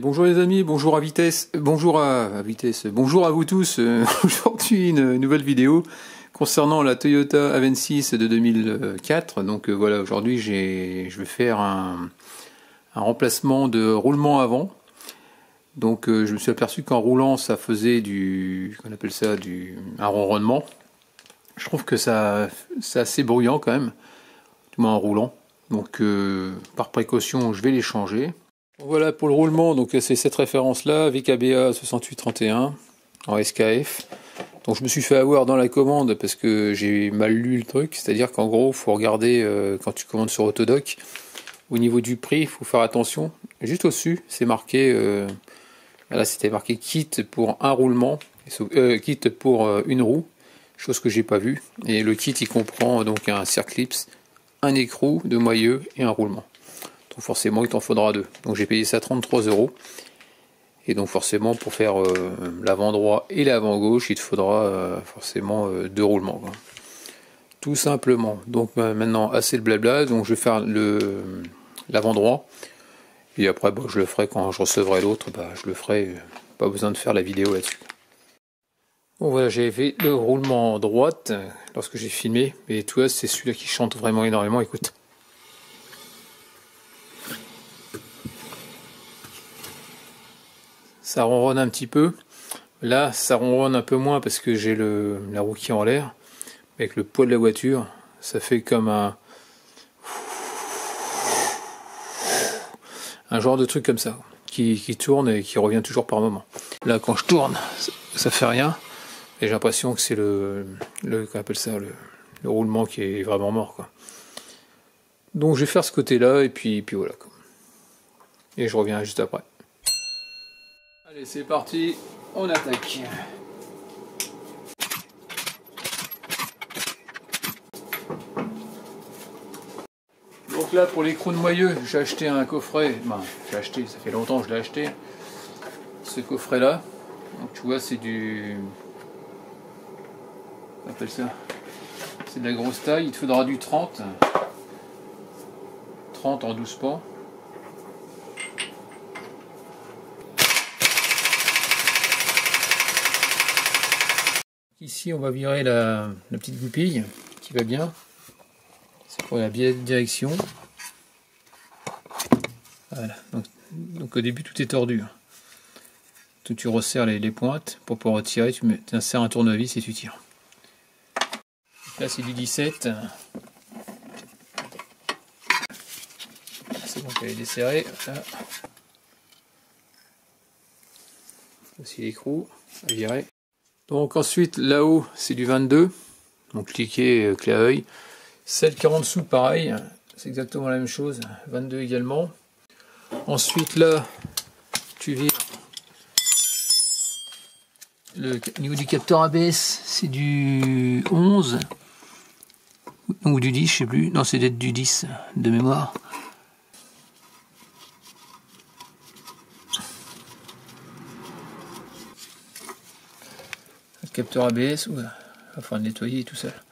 bonjour les amis, bonjour à vitesse, bonjour à vitesse, bonjour à vous tous. Aujourd'hui une nouvelle vidéo concernant la Toyota Avensis de 2004. Donc voilà, aujourd'hui je vais faire un remplacement de roulement avant. Donc je me suis aperçu qu'en roulant ça faisait qu'on appelle ça un ronronnement. Je trouve que c'est assez bruyant quand même, du moins en roulant. Donc par précaution je vais les changer. Voilà pour le roulement, donc c'est cette référence là, VKBA 6831 en SKF. Donc je me suis fait avoir dans la commande parce que j'ai mal lu le truc, c'est-à-dire qu'en gros il faut regarder quand tu commandes sur Autodoc, au niveau du prix il faut faire attention. Juste au-dessus c'est marqué, là c'était marqué kit pour un roulement, kit pour une roue, chose que j'ai pas vue. Et le kit il comprend donc un circlips, un écrou de moyeu et un roulement. Donc forcément il t'en faudra deux. Donc j'ai payé ça 33 €. Et donc forcément pour faire l'avant droit et l'avant gauche il te faudra forcément deux roulements, quoi. Tout simplement. Donc maintenant assez de blabla. Donc je vais faire l'avant droit. Et après je le ferai quand je recevrai l'autre. Je le ferai. Pas besoin de faire la vidéo là-dessus. Bon voilà, j'ai fait le roulement droite lorsque j'ai filmé. Et tu vois, c'est celui-là qui chante vraiment énormément. Écoute. Ça ronronne un petit peu. Là, ça ronronne un peu moins parce que j'ai la roue qui est en l'air. Avec le poids de la voiture, ça fait comme un genre de truc comme ça, qui tourne et qui revient toujours par moment. Là, quand je tourne, ça fait rien. Et j'ai l'impression que c'est qu'on appelle ça, le roulement qui est vraiment mort, quoi. Donc je vais faire ce côté-là et puis voilà, quoi. Et je reviens juste après. Allez, c'est parti, on attaque. Donc là, pour l'écrou de moyeu, j'ai acheté un coffret. J'ai acheté, ça fait longtemps que je l'ai acheté. Ce coffret-là. Donc tu vois, c'est on appelle ça. C'est de la grosse taille. Il te faudra du 30. 30 en 12 pans. Ici on va virer la petite goupille qui va bien, c'est pour la direction. Voilà, donc au début tout est tordu. Tu resserres les pointes pour pouvoir retirer, tu insères un tournevis et tu tires. Là c'est du 17. C'est bon, elle est desserrée. Voilà. Voici l'écrou à virer. Donc ensuite là-haut c'est du 22, donc cliquez clé à œil. Celle qui est en dessous pareil, c'est exactement la même chose, 22 également. Ensuite là tu vires au niveau du capteur ABS, c'est du 11 ou du 10, je sais plus, non c'est d'être du 10 de mémoire. Capteur ABS, il va falloir le nettoyer tout seul.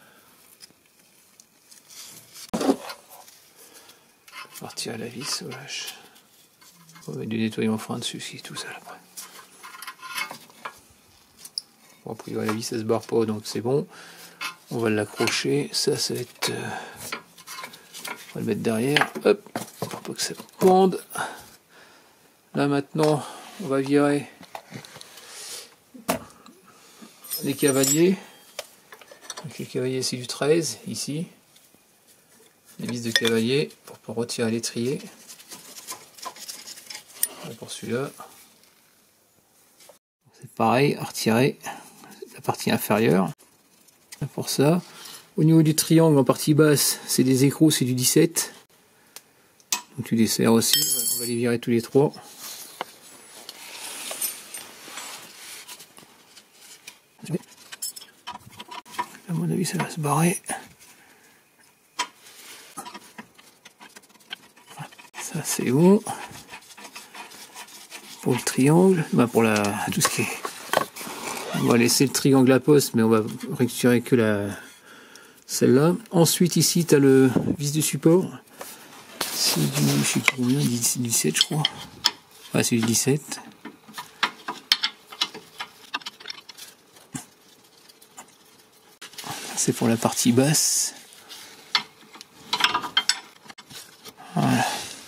Partir à la vis, voilà. On va mettre du nettoyant fin dessus, c'est tout seul après. Bon, après la vis ça se barre pas, donc c'est bon. On va l'accrocher, ça va être. On va le mettre derrière, hop, pour pas que ça pende. Là maintenant, on va virer les cavaliers. Donc les cavaliers c'est du 13 ici. Les vis de cavalier pour retirer l'étrier. Pour celui-là. C'est pareil, à retirer la partie inférieure. Pour ça. Au niveau du triangle en partie basse, c'est des écrous, c'est du 17. Donc tu desserres aussi. On va les virer tous les trois. À mon avis, ça va se barrer. Ça, c'est bon. Pour le triangle, pour tout ce qui est. On va laisser le triangle à poste, mais on va récupérer que celle-là. Ensuite, ici, tu as le vis de support. C'est du, je sais pas combien, 17, je crois. Voilà, c'est du 17. C'est pour la partie basse. Voilà.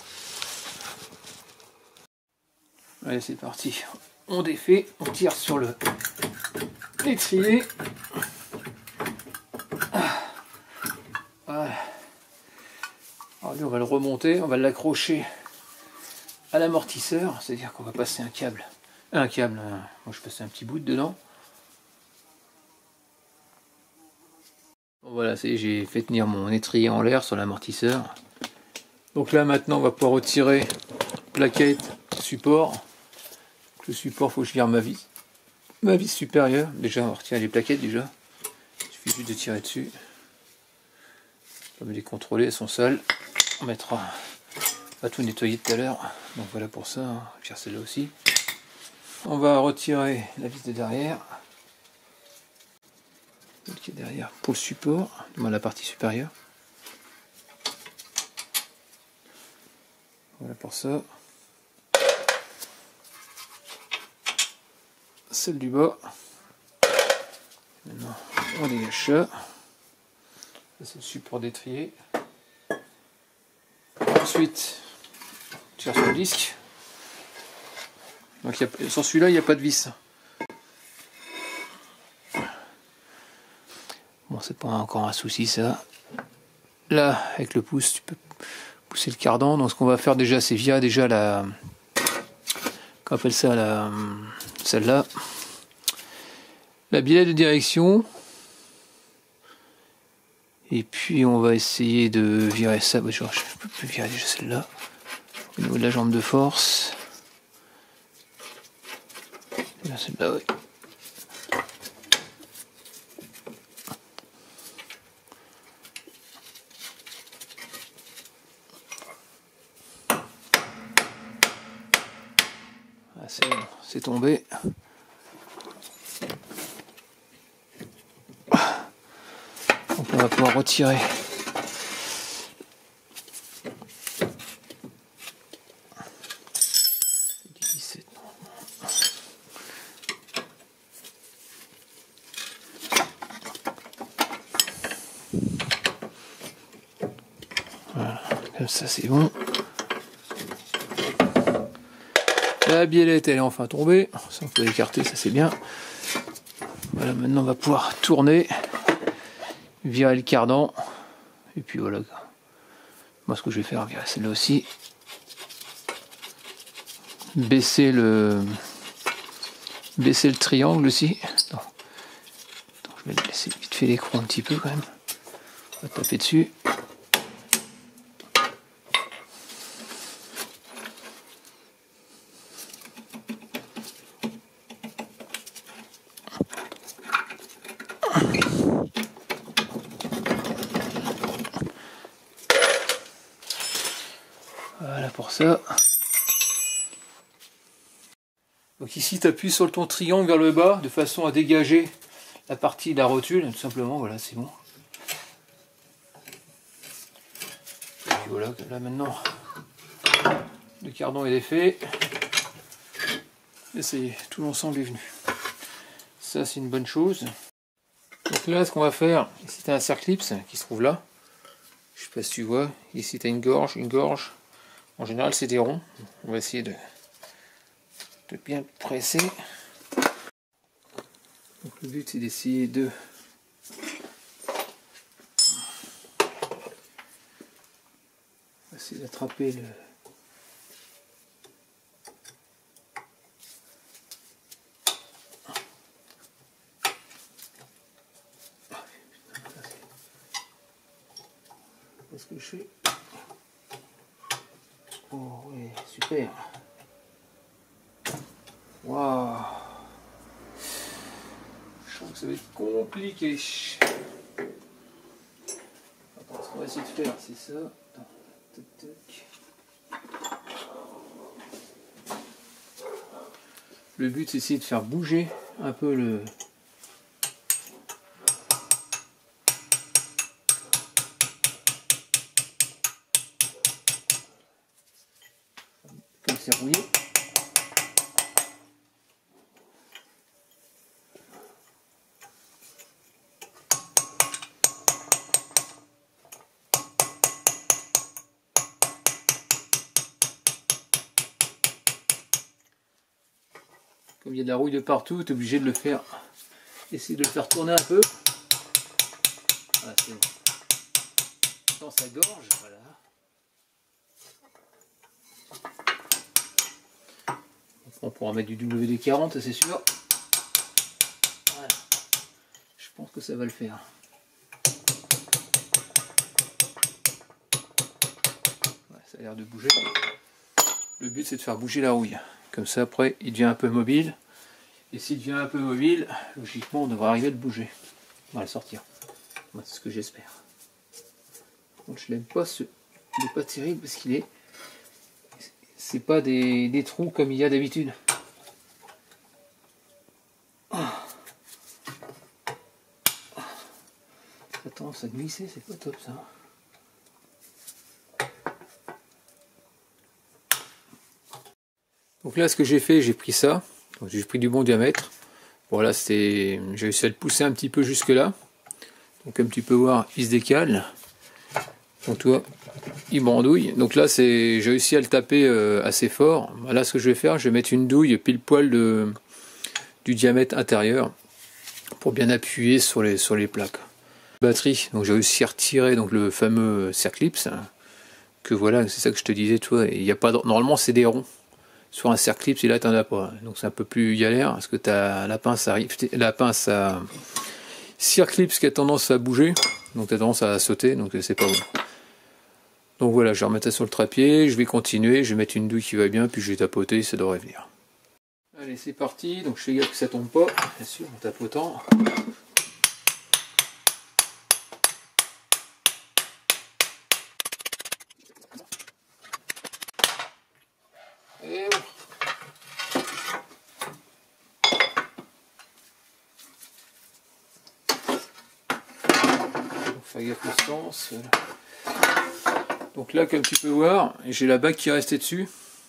Allez, c'est parti. On défait, on tire sur le l'étrier. Voilà. Alors lui, on va le remonter, on va l'accrocher à l'amortisseur, c'est-à-dire qu'on va passer un câble. Moi je passe un petit bout dedans. Bon, voilà, j'ai fait tenir mon étrier en l'air sur l'amortisseur. Donc là maintenant on va pouvoir retirer plaquette, support. Le support, il faut que je vire ma vis supérieure. Déjà on va retirer les plaquettes déjà. Il suffit juste de tirer dessus. On va les contrôler, elles sont sales. On mettra à tout nettoyer tout à l'heure. Donc voilà pour ça, on va faire celle-là aussi. On va retirer la vis de derrière. Celle qui est derrière pour le support, la partie supérieure. Voilà pour ça. Celle du bas. Maintenant, on dégage ça. Ça c'est le support d'étrier. Ensuite, on tire sur le disque. Donc sur celui-là, il n'y a pas de vis. Bon, c'est pas encore un souci ça. Là, avec le pouce, tu peux pousser le cardan. Donc ce qu'on va faire déjà, c'est via déjà la... Qu'on appelle ça celle-là. La biellette de direction. Et puis on va essayer de virer ça. Je peux virer déjà celle-là. Au niveau de la jambe de force. Celle-là, oui. Ah, c'est bon, c'est tombé. Donc on va pouvoir retirer. Voilà, comme ça c'est bon. La biellette elle est enfin tombée, ça on peut l'écarter, ça c'est bien. Voilà, maintenant on va pouvoir tourner, virer le cardan, et puis voilà. Moi ce que je vais faire, virer celle-là aussi. Baisser le triangle aussi. Attends, je vais laisser vite fait l'écran un petit peu quand même. On va taper dessus. Voilà pour ça. Donc ici tu appuies sur ton triangle vers le bas de façon à dégager la partie de la rotule, tout simplement, voilà c'est bon. Et puis voilà, là maintenant le cardan est défait. Et ça y est, tout l'ensemble est venu. Ça c'est une bonne chose. Donc là ce qu'on va faire, ici tu as un circlips qui se trouve là. Je sais pas si tu vois, ici tu as une gorge. En général c'est des ronds. On va essayer de bien presser. Donc le but c'est d'essayer de d'attraper le qu'est-ce que je fais? Oh oui, super. Waouh. Je trouve que ça va être compliqué. Attends, ce qu'on va essayer de faire, c'est ça. Attends. Tac, tac. Le but c'est d'essayer de faire bouger un peu le... Comme c'est rouillé. Comme il y a de la rouille de partout, tu es obligé de le faire. Essayer de le faire tourner un peu. Voilà, c'est bon. Dans sa gorge, voilà. On pourra mettre du WD-40, c'est sûr. Voilà. Je pense que ça va le faire. Ouais, ça a l'air de bouger. Le but c'est de faire bouger la rouille. Comme ça après il devient un peu mobile. Et s'il devient un peu mobile, logiquement on devrait arriver à le bouger. On va le sortir. Moi c'est ce que j'espère. Donc je l'aime pas ce. Il n'est pas terrible parce qu'il est. C'est pas des trous comme il y a d'habitude. Ça a tendance à glisser, c'est pas top ça. Donc là ce que j'ai fait, j'ai pris ça. J'ai pris du bon diamètre. Voilà, j'ai réussi à le pousser un petit peu jusque là. Donc comme tu peux voir, il se décale. Donc tu vois, il brandouille. Donc là j'ai réussi à le taper assez fort. Là ce que je vais faire, je vais mettre une douille pile poil du diamètre intérieur pour bien appuyer sur les plaques. Batterie, donc j'ai réussi à retirer donc le fameux Circlips. Que voilà, c'est ça que je te disais, tu vois, il y a pas normalement c'est des ronds. Sur un Circlips, et là t'en as pas. Donc c'est un peu plus galère parce que t'as la pince à Circlips qui a tendance à bouger, donc t'as tendance à sauter, donc c'est pas bon. Donc voilà, je vais remettre ça sur le trépied, je vais continuer, je vais mettre une douille qui va bien, puis je vais tapoter, ça devrait venir. Allez, c'est parti, donc je fais gaffe que ça tombe pas, bien sûr, en tapotant. Et bon. Faire gaffe au sens. Donc là, comme tu peux voir, j'ai la bague qui est restée dessus.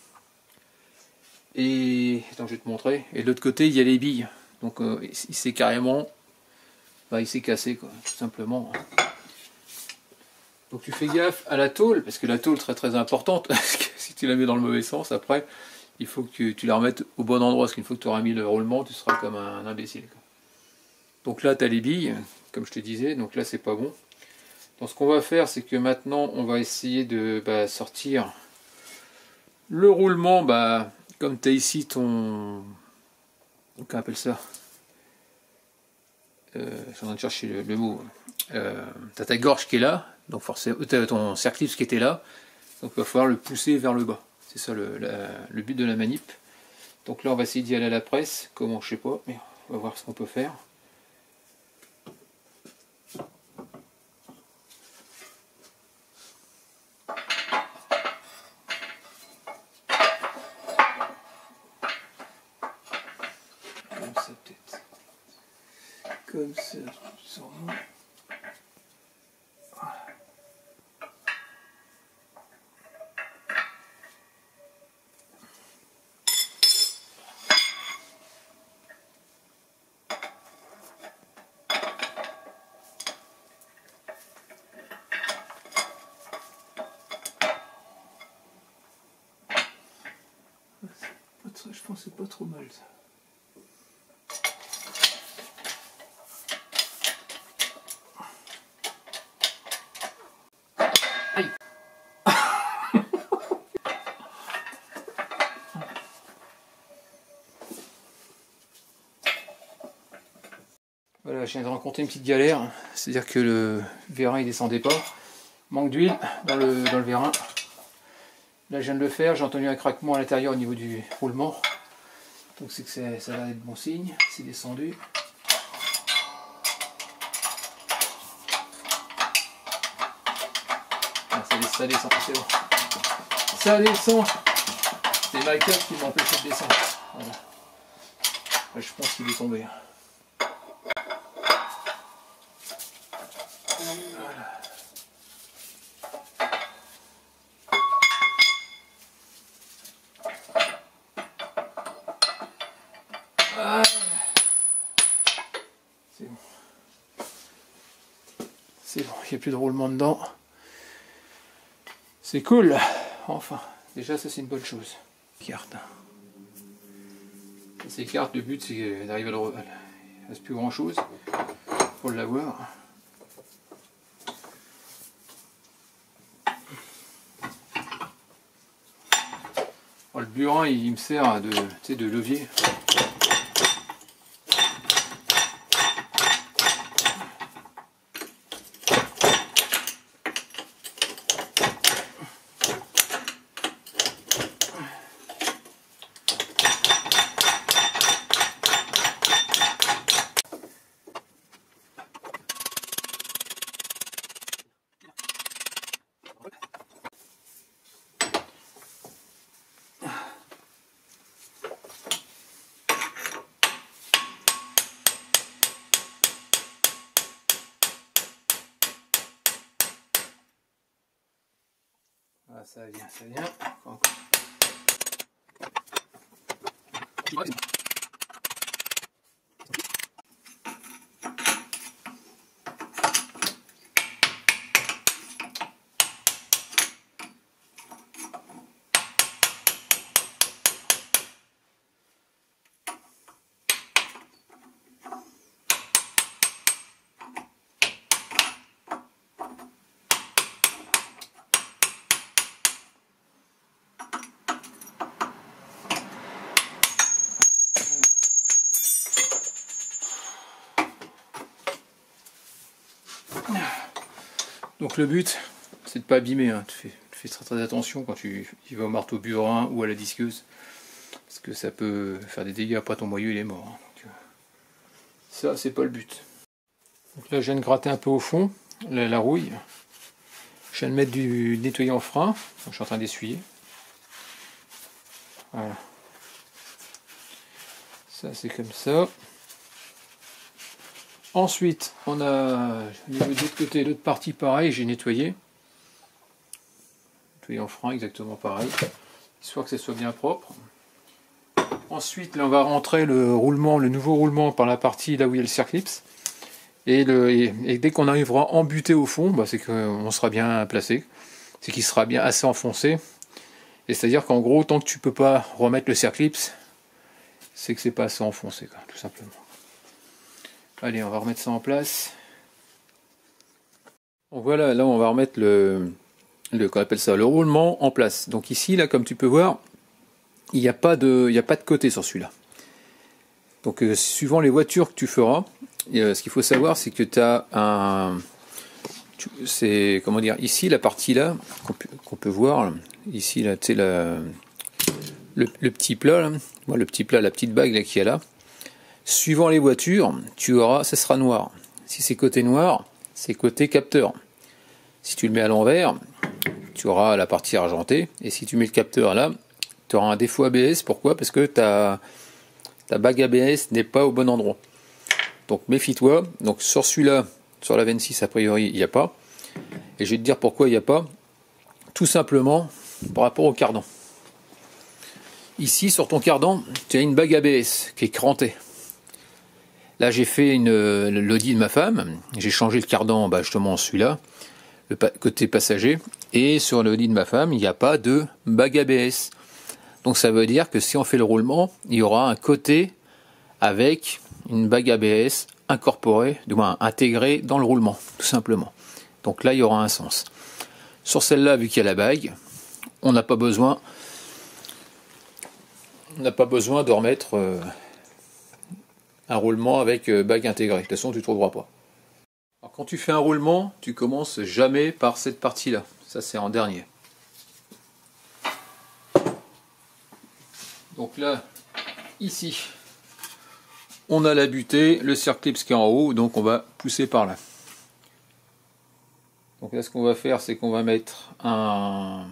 Et attends, je vais te montrer. Et de l'autre côté, il y a les billes. Donc il s'est carrément, il s'est cassé quoi, tout simplement. Donc tu fais gaffe à la tôle, parce que la tôle est très importante. Parce que si tu la mets dans le mauvais sens, après, il faut que tu la remettes au bon endroit. Parce qu'une fois que tu auras mis le roulement, tu seras comme un imbécile. Quoi. Donc là, tu as les billes, comme je te disais. Donc là, c'est pas bon. Donc ce qu'on va faire, c'est que maintenant, on va essayer de sortir le roulement. Comme tu as ici ton... Comment on appelle ça, je suis en train de chercher le mot. Tu as ta gorge qui est là. Donc forcément, tu as ton Circlips qui était là. Donc il va falloir le pousser vers le bas. C'est ça le but de la manip. Donc là, on va essayer d'y aller à la presse. Comment, je sais pas. Mais on va voir ce qu'on peut faire. Comme ça peut-être. Comme ça, sûrement. Voilà. Je pense que c'est pas trop mal ça. Aïe. Voilà, je viens de rencontrer une petite galère, c'est-à-dire que le vérin il descendait pas. Manque d'huile dans le vérin. Là je viens de le faire, j'ai entendu un craquement à l'intérieur au niveau du roulement. Donc c'est que ça va être bon signe, c'est descendu. Ah, ça descend, c'est bon. Ça descend. C'est Michael qui m'a empêché de descendre. Voilà. Là, je pense qu'il est tombé. Voilà. Ah. C'est bon. C'est bon, il n'y a plus de roulement dedans. C'est cool. Enfin, déjà ça c'est une bonne chose. Carte. Ça s'écarte, le but c'est d'arriver à le... Il ne reste plus grand chose pour l'avoir. Le burin il me sert de levier. Ah, ça vient, ça vient. Encore. Donc le but, c'est de ne pas abîmer, hein. Tu fais très très attention quand tu vas au marteau burin ou à la disqueuse, parce que ça peut faire des dégâts, après ton moyeu il est mort. Hein. Donc, ça c'est pas le but. Donc là je viens de gratter un peu au fond, la rouille. Je viens de mettre du nettoyant frein, donc, je suis en train d'essuyer. Voilà. Ça c'est comme ça. Ensuite, on a au niveau de l'autre côté, l'autre partie pareil, j'ai nettoyé. Nettoyé en frein, exactement pareil. Histoire que ça soit bien propre. Ensuite, là on va rentrer le roulement, le nouveau roulement par la partie là où il y a le circlips. Et dès qu'on arrivera à embuter au fond, bah, c'est qu'on sera bien placé. C'est qu'il sera bien assez enfoncé. Et c'est-à-dire qu'en gros, tant que tu peux pas remettre le circlips, c'est que c'est pas assez enfoncé, quoi, tout simplement. Allez, on va remettre ça en place. Donc voilà, là on va remettre qu'on appelle ça le roulement en place. Donc ici, là, comme tu peux voir, il n'y a pas de côté sur celui-là. Donc suivant les voitures que tu feras, ce qu'il faut savoir, c'est que tu as un... C'est, comment dire, ici, la partie là, qu'on peut voir, ici, là, tu sais, le petit plat, là, le petit plat, la petite bague là, qu'il y a là. Suivant les voitures, tu auras, ça sera noir. Si c'est côté noir, c'est côté capteur. Si tu le mets à l'envers, tu auras la partie argentée. Et si tu mets le capteur là, tu auras un défaut ABS. Pourquoi? Parce que ta bague ABS n'est pas au bon endroit. Donc méfie-toi. Donc sur celui-là, sur la 26 a priori, il n'y a pas. Et je vais te dire pourquoi il n'y a pas. Tout simplement par rapport au cardan. Ici, sur ton cardan, tu as une bague ABS qui est crantée. Là, j'ai fait l'audi de ma femme. J'ai changé le cardan, justement celui-là, le côté passager. Et sur l'audi de ma femme, il n'y a pas de bague ABS. Donc ça veut dire que si on fait le roulement, il y aura un côté avec une bague ABS incorporée, du moins intégrée dans le roulement, tout simplement. Donc là, il y aura un sens. Sur celle-là, vu qu'il y a la bague, on n'a pas besoin de remettre un roulement avec bague intégrée. De toute façon, tu ne trouveras pas. Alors, quand tu fais un roulement, tu commences jamais par cette partie-là. Ça, c'est en dernier. Donc là, ici, on a la butée, le circlips qui est en haut, donc on va pousser par là. Donc là, ce qu'on va faire, c'est qu'on va mettre moi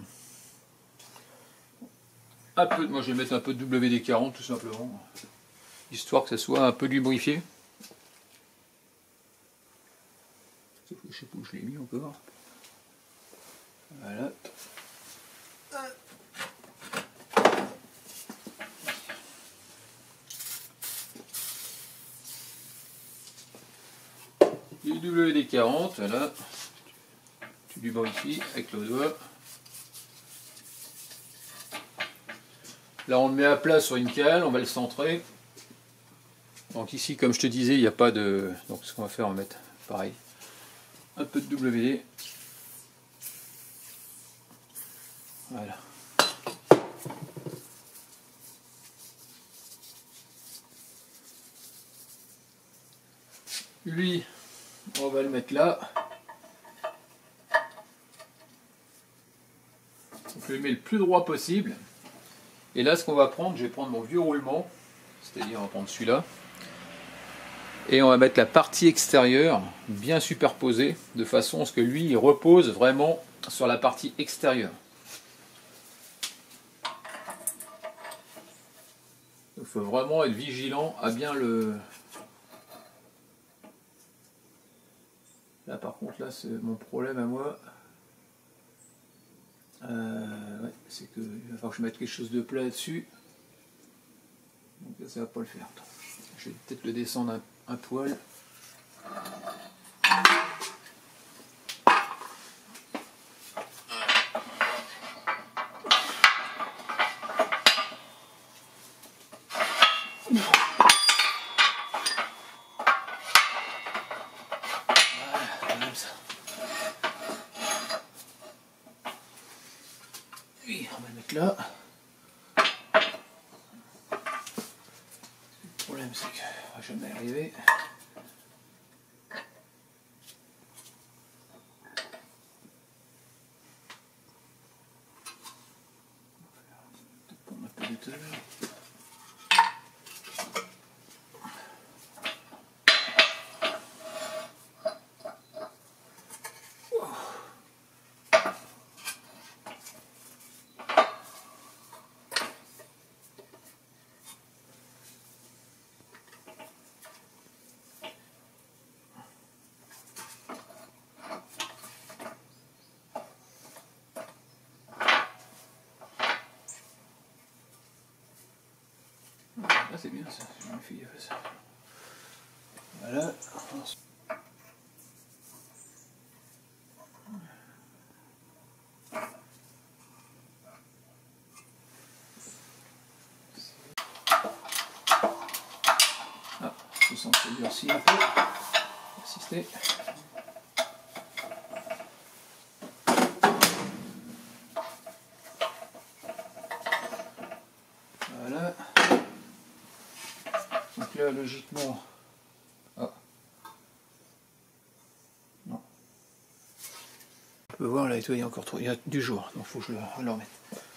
je vais mettre un peu de WD-40 tout simplement, histoire que ça soit un peu lubrifié. Je sais pas où je l'ai mis encore. Voilà. Du WD-40, voilà. Tu lubrifies avec le doigt. Là on le met à plat sur une cale, on va le centrer. Donc ici, comme je te disais, il n'y a pas de... Donc ce qu'on va faire, on va mettre pareil, un peu de WD. Voilà. Lui, on va le mettre là. Donc je le mets le plus droit possible. Et là, ce qu'on va prendre, je vais prendre mon vieux roulement, c'est-à-dire on va prendre celui-là. Et on va mettre la partie extérieure bien superposée, de façon à ce que lui, il repose vraiment sur la partie extérieure. Il faut vraiment être vigilant à bien le... Là par contre, là c'est mon problème à moi. Ouais, c'est qu'il va falloir que je mette quelque chose de plat dessus. Donc là, ça va pas le faire. Je vais peut-être le descendre un poil. Oui, on va le mettre là. Le problème c'est que on va jamais y arriver. Peut-être prendre un peu d'éteur. Là c'est bien ça, j'ai une fille a fait ça. Voilà. Ah, je sens que ça durcit un peu. Assister. Voilà. Donc là, logiquement... Ah. Non. On peut voir là, il y a encore trop. Il y a du jour, donc il faut que je le remette.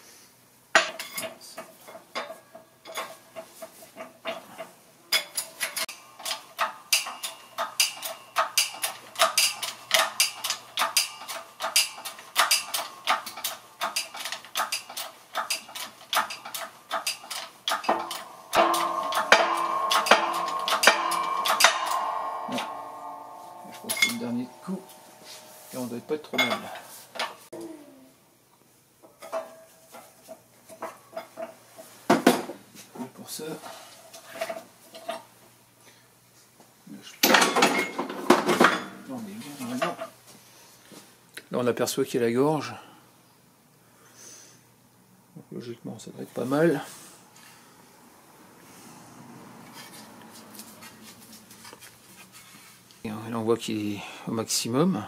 Je crois que c'est le dernier coup. Et on doit pas être trop mal. Et pour ça, là, on est bien normalement. Là on aperçoit qu'il y a la gorge. Donc, logiquement ça devrait être pas mal. Et là on voit qu'il est au maximum.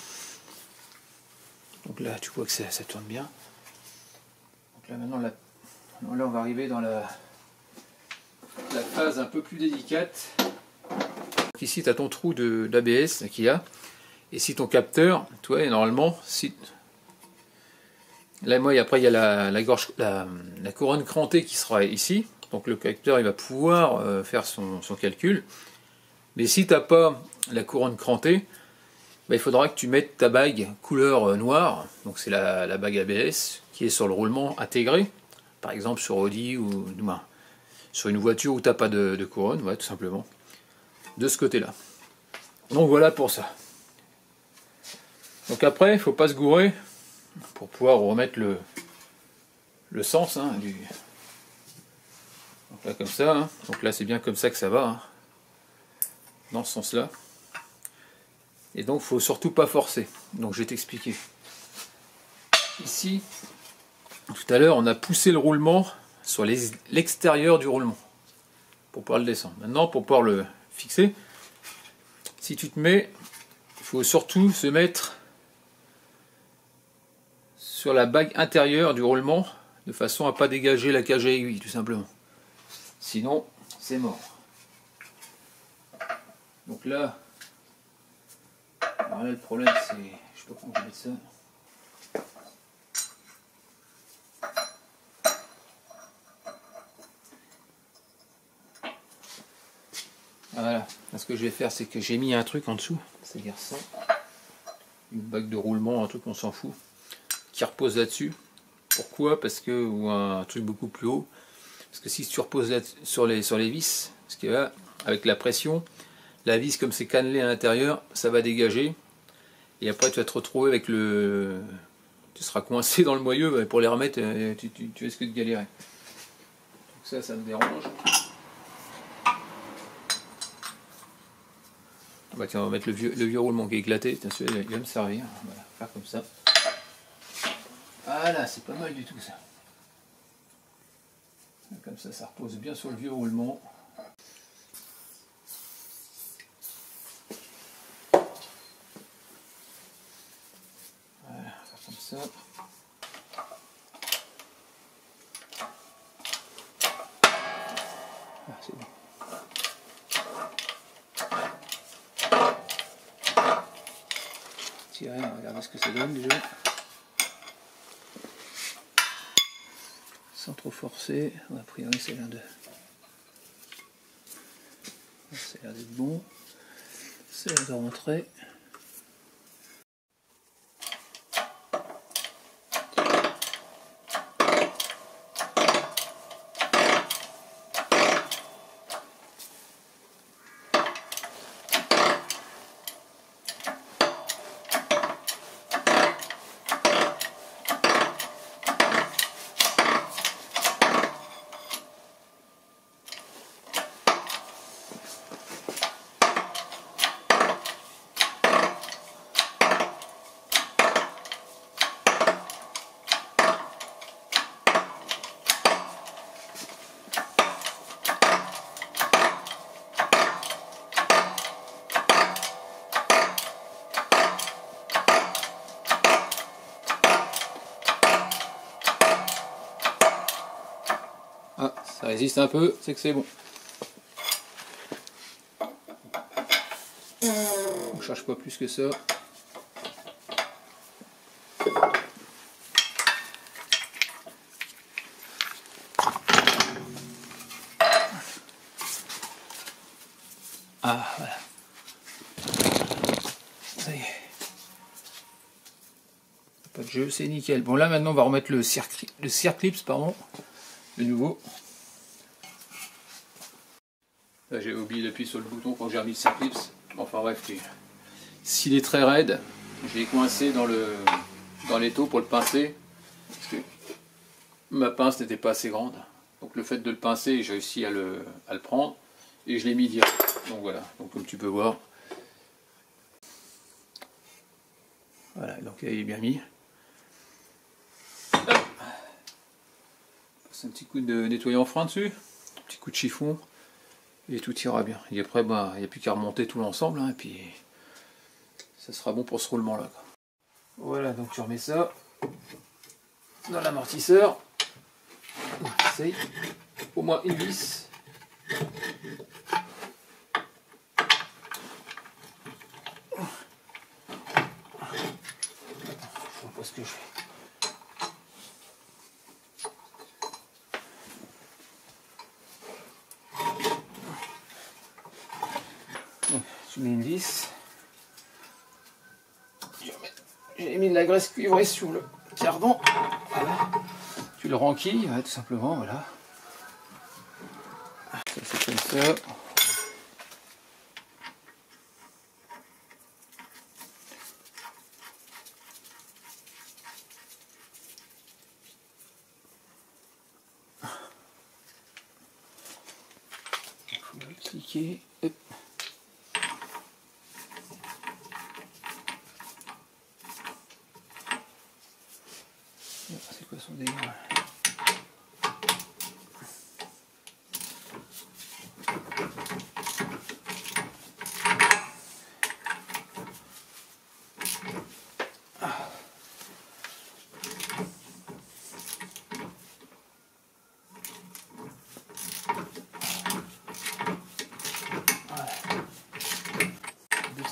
Donc là tu vois que ça tourne bien. Donc là maintenant là on va arriver dans la phase un peu plus délicate. Donc ici tu as ton trou d'ABS qu'il y a. Et si ton capteur, tu vois, normalement, si... Là, moi, après, il y a la couronne crantée qui sera ici. Donc le capteur, il va pouvoir faire son calcul. Mais si tu n'as pas la couronne crantée, bah, il faudra que tu mettes ta bague couleur noire. Donc c'est la bague ABS qui est sur le roulement intégré. Par exemple sur Audi ou sur une voiture où tu n'as pas de couronne, ouais, tout simplement. De ce côté-là. Donc voilà pour ça. Donc après, il ne faut pas se gourer pour pouvoir remettre le sens hein, du... Donc là comme ça, hein. Donc là c'est bien comme ça que ça va, hein. Dans ce sens-là. Et donc il ne faut surtout pas forcer. Donc je vais t'expliquer. Ici, tout à l'heure, on a poussé le roulement sur l'extérieur du roulement. pour pouvoir le descendre. Maintenant, pour pouvoir le fixer, si tu te mets, il faut surtout se mettre sur la bague intérieure du roulement, de façon à ne pas dégager la cage à aiguille, tout simplement. Sinon, c'est mort. Donc là, alors là le problème c'est, je sais pas comment je vais mettre ça. Voilà, là, ce que je vais faire c'est que j'ai mis un truc en dessous, c'est-à-dire ça, une bague de roulement, un truc on s'en fout, qui repose là-dessus. Pourquoi? Parce que, ou un truc beaucoup plus haut, parce que si tu reposes là sur les vis, parce que là, avec la pression, la vis comme c'est cannelé à l'intérieur, ça va dégager, et après tu vas te retrouver avec le... Tu seras coincé dans le moyeu, pour les remettre, tu risques de galérer. Donc ça me dérange. Bah tiens, on va mettre le vieux roulement qui est éclaté, tiens, celui-là, il va me servir. Voilà, faire comme ça. Voilà, c'est pas mal du tout ça. Comme ça repose bien sur le vieux roulement. Voilà, faire comme ça. Ah, c'est bon. Tirer, on va regarder ce que ça donne déjà. Sans trop forcer, a priori ça a l'air d'être bon, ça a l'air de rentrer. Ah, ça résiste un peu, c'est que c'est bon. On cherche pas plus que ça. Ah, voilà. Ça y est. Pas de jeu, c'est nickel. Bon, là maintenant on va remettre le circlips, pardon, le nouveau. Là j'ai oublié d'appuyer sur le bouton quand j'ai remis le circlips. Enfin bref, s'il est très raide, je l'ai coincé dans l'étau pour le pincer, parce que ma pince n'était pas assez grande. Donc le fait de le pincer, j'ai réussi à le prendre et je l'ai mis direct. Donc voilà, donc comme tu peux voir, voilà, donc il est bien mis. Hop. Passe un petit coup de nettoyant frein dessus, un petit coup de chiffon et tout ira bien. Et après, bah, il n'y a plus qu'à remonter tout l'ensemble, hein, et puis ça sera bon pour ce roulement là. Voilà, donc tu remets ça dans l'amortisseur. Essaye au moins une vis. Je vois pas ce que je fais. Tu mets une vis. J'ai mis de la graisse cuivrée sur le cardan. Voilà. Tu le renquilles, ouais, tout simplement, voilà. Ça c'est comme ça. Il faut le cliquer. Hop. C'est quoi son délire?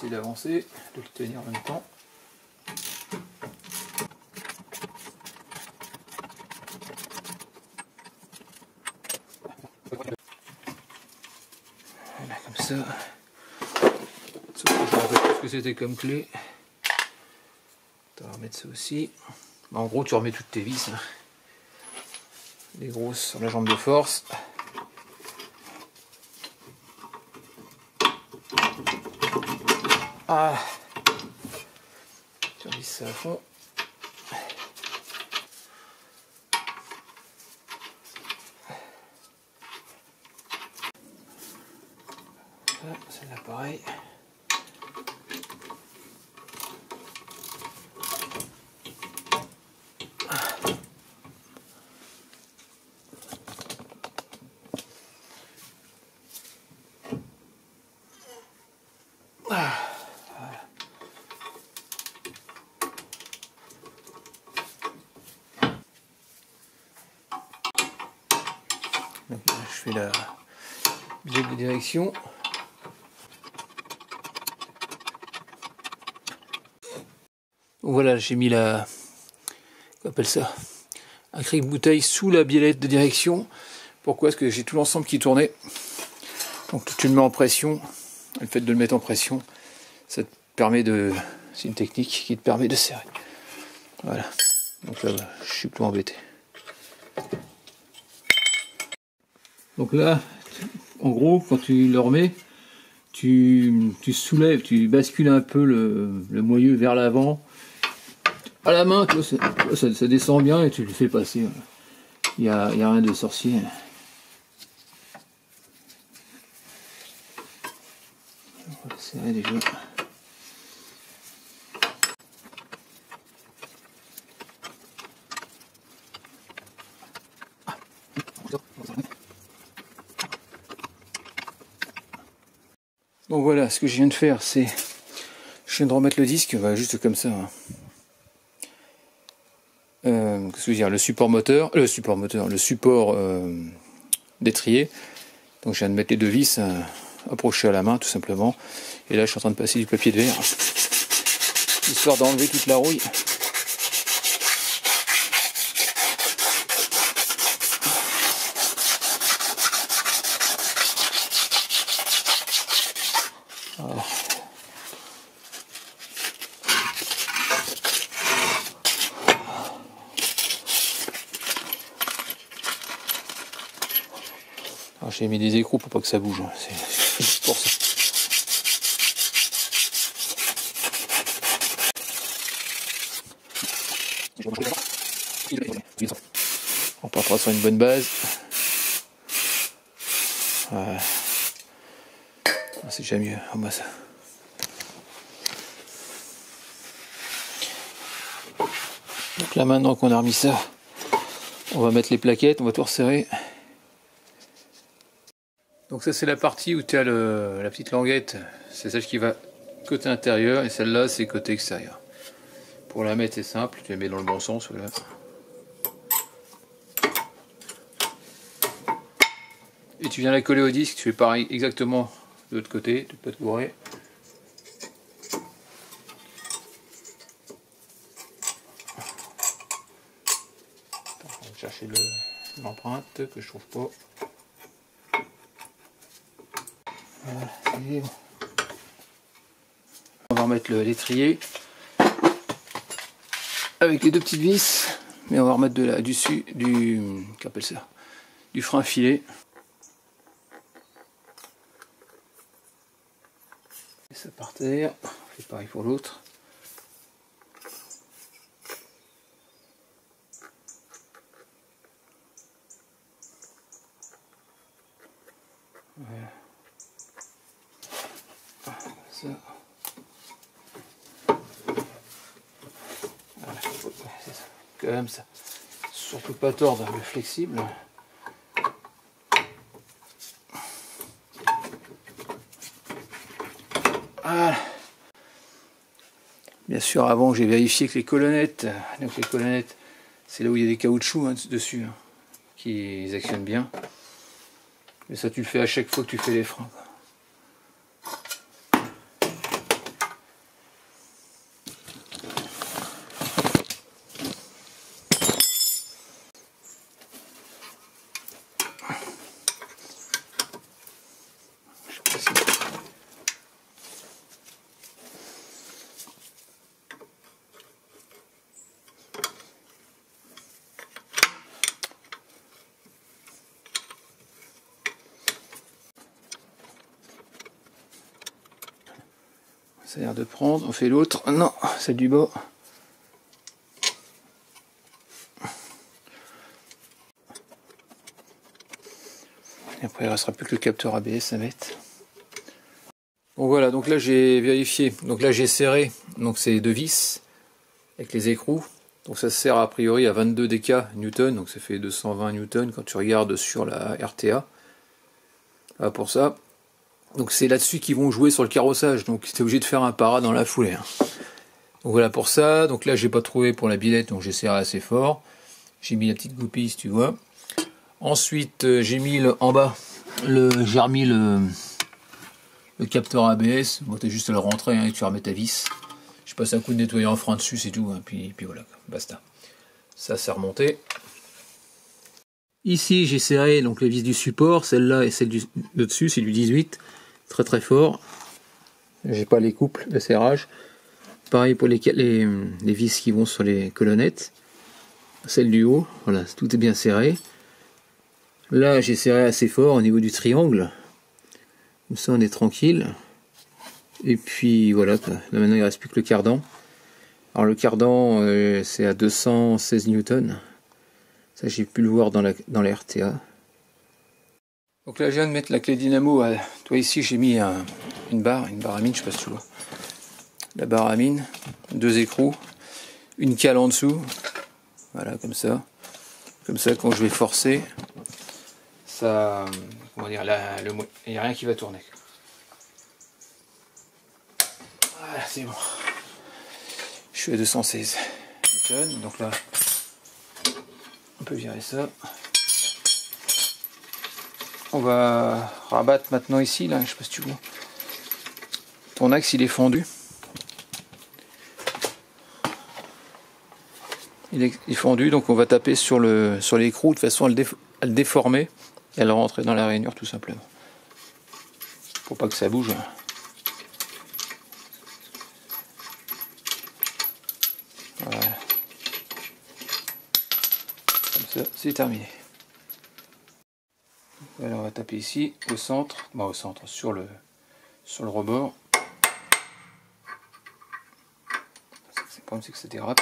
essayer d'avancer, de le tenir en même temps. Voilà, comme ça. Sauf que je me rappelle plus ce que c'était comme clé. On va remettre ça aussi. En gros, tu remets toutes tes vis. Hein. Les grosses sur la jambe de force. Ah, tu revisses ça à fond. Celle-là pareil. Donc là, je fais la bielle de direction. Voilà, j'ai mis la... Qu'on appelle ça? Un cric-bouteille sous la biellette de direction. Pourquoi? Parce que j'ai tout l'ensemble qui tournait. Donc tu le mets en pression. Le fait de le mettre en pression, ça te permet de... C'est une technique qui te permet de serrer. Voilà. Donc là, je suis plus embêté. Donc là, en gros, quand tu le remets, tu soulèves, tu bascules un peu le moyeu vers l'avant. À la main, tu vois, ça descend bien et tu le fais passer. Il n'y a rien de sorcier. On va le serrer déjà. Donc voilà, ce que je viens de faire, c'est... Je viens de remettre le disque, juste comme ça. Hein. Qu'est-ce que je veux dire, le support d'étrier. Donc je viens de mettre les deux vis approchées à la main tout simplement. Et là je suis en train de passer du papier de verre, histoire d'enlever toute la rouille. Voilà. J'ai mis des écrous pour pas que ça bouge, c'est pour ça. On partira sur une bonne base. Voilà. C'est déjà mieux. Oh, bah ça. Donc là maintenant qu'on a remis ça, on va mettre les plaquettes, on va tout resserrer. Donc ça c'est la partie où tu as la petite languette, c'est celle qui va côté intérieur et celle-là c'est côté extérieur. Pour la mettre c'est simple, tu la mets dans le bon sens. Voilà. Et tu viens la coller au disque, tu fais pareil exactement de l'autre côté, tu peux te bourrer. On va chercher l'empreinte que je trouve pas. Voilà, c'est libre. On va remettre l'étrier avec les deux petites vis, mais on va remettre qu'appelle ça, du frein filet. Et ça par terre, on fait pareil pour l'autre. Voilà. Ça. Voilà. C'est ça. Comme ça. Surtout pas tordre le flexible. Voilà. Bien sûr, avant j'ai vérifié que les colonnettes, donc les colonnettes, c'est là où il y a des caoutchoucs hein, dessus, hein, qui actionnent bien. Mais ça tu le fais à chaque fois que tu fais les freins. Ça a l'air de prendre. On fait l'autre. Non, celle du bas. Et après, il ne restera plus que le capteur ABS à mettre. Donc voilà, donc là j'ai vérifié. Donc là j'ai serré. Donc c'est 2 vis avec les écrous. Donc ça se sert a priori à 22 dk Newton. Donc ça fait 220 Newton quand tu regardes sur la RTA. Voilà pour ça. Donc c'est là-dessus qu'ils vont jouer sur le carrossage. Donc tu es obligé de faire un para dans la foulée. Donc voilà pour ça. Donc là j'ai pas trouvé pour la billette. Donc j'ai serré assez fort. J'ai mis la petite goupille si tu vois. Ensuite j'ai mis en bas. J'ai remis le capteur ABS. Bon, t'as juste à le rentrer et tu remets ta vis. Je passe un coup de nettoyant en frein dessus, c'est tout. Puis voilà, basta. Ça c'est remonté. Ici j'ai serré donc les vis du support. Celle-là et celle de dessus, c'est du 18. Très très fort. J'ai pas les couples de serrage. Pareil pour les vis qui vont sur les colonnettes. Celle du haut, voilà, tout est bien serré. Là j'ai serré assez fort au niveau du triangle. Comme ça on est tranquille. Et puis voilà, là maintenant il ne reste plus que le cardan. Alors le cardan c'est à 216 Newton. Ça j'ai pu le voir dans la RTA. Donc là je viens de mettre la clé dynamo. Toi ici j'ai mis une barre à mine, je sais pas si tu vois. La barre à mine, 2 écrous, une cale en dessous. Voilà comme ça. Comme ça quand je vais forcer, ça, comment dire, il n'y a rien qui va tourner. Voilà, c'est bon. Je suis à 216 Newton, donc là, on peut virer ça. On va rabattre maintenant ici, là, je sais pas si tu vois. Ton axe il est fendu. Il est fendu, donc on va taper sur l'écrou de façon à le déformer et à le rentrer dans la rainure tout simplement. Pour pas que ça bouge. Voilà. Comme ça, c'est terminé. Alors on va taper ici, au centre, sur le rebord. Le problème c'est que ça dérape.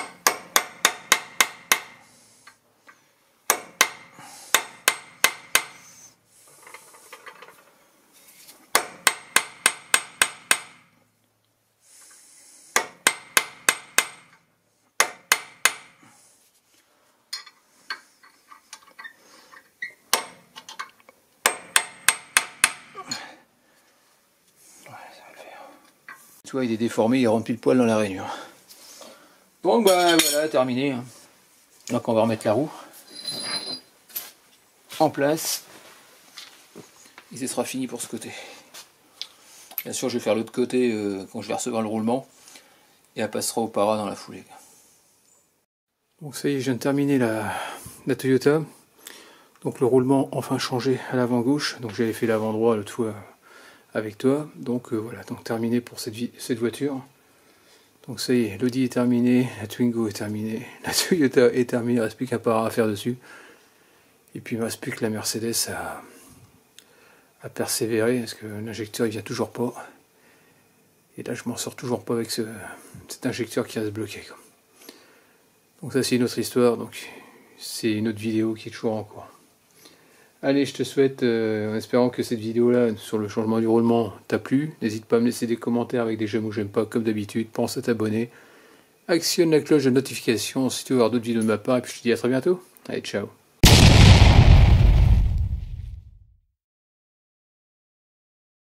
Tu vois, il est déformé, il rentre pile poil dans la rainure. Donc bah voilà, terminé. Donc on va remettre la roue en place. Et ce sera fini pour ce côté. Bien sûr, je vais faire l'autre côté quand je vais recevoir le roulement. Et elle passera au para dans la foulée. Donc ça y est, je viens de terminer la Toyota. Donc le roulement enfin changé à l'avant gauche. Donc j'avais fait l'avant droit l'autre fois avec toi. Donc voilà, donc terminé pour cette voiture. Donc ça y est, l'Audi est terminé, la Twingo est terminée, la Toyota est terminée, il ne reste plus qu'un para à faire dessus. Et puis il ne reste plus que la Mercedes à persévérer, parce que l'injecteur il vient toujours pas. Et là je m'en sors toujours pas avec cet injecteur qui reste bloqué. Donc ça c'est une autre histoire, donc c'est une autre vidéo qui est toujours en cours. Allez, je te souhaite, en espérant que cette vidéo-là sur le changement du roulement t'a plu. N'hésite pas à me laisser des commentaires avec des j'aime ou j'aime pas, comme d'habitude. Pense à t'abonner. Actionne la cloche de notification si tu veux voir d'autres vidéos de ma part. Et puis je te dis à très bientôt. Allez, ciao.